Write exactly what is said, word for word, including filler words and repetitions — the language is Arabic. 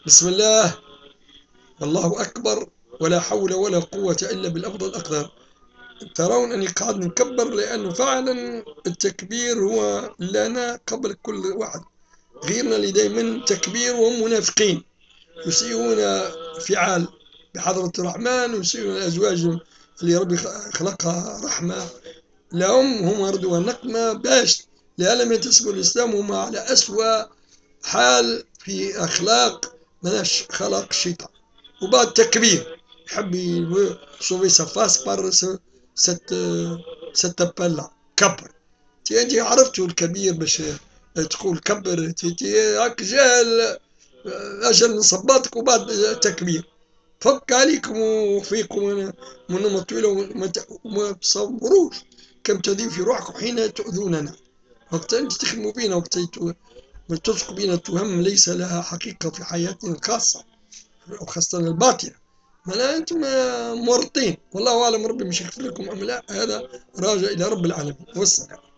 بسم الله، والله أكبر، ولا حول ولا قوة إلا بالأفضل الأقدار. ترون أني قاعد نكبر لأنه فعلا التكبير هو لنا قبل كل واحد. غيرنا اللي دايما تكبير وهم منافقين، يسيئون فعال بحضرة الرحمن، ويسيئون الأزواج اللي ربي خلقها رحمة لهم، هم ردوا نقمة باش لا لم ينتسبوا الإسلام، هم على أسوأ حال في أخلاق مناش خلق الشيطان. وبعد تكبير يحب يسوفي سا فاس بار ست ست بلا كبر. تي انت عرفتوا الكبير باش تقول كبر، تي تي هاك جا اجل نصباتك وبعد تكبير. فك عليكم وفيكم من نوم طويلة، وما تصوروش كم تذيب في روحكم حين تؤذوننا، وقت أنت تخدموا بينا، وقت تلصقوا بينا تهم ليس لها حقيقة في حياتنا الخاصة وخاصة الباطنة. معناها أنتم مورطين، والله أعلم، ربي مش يغفر لكم أم لا، هذا راجع إلى رب العالمين. والسلام.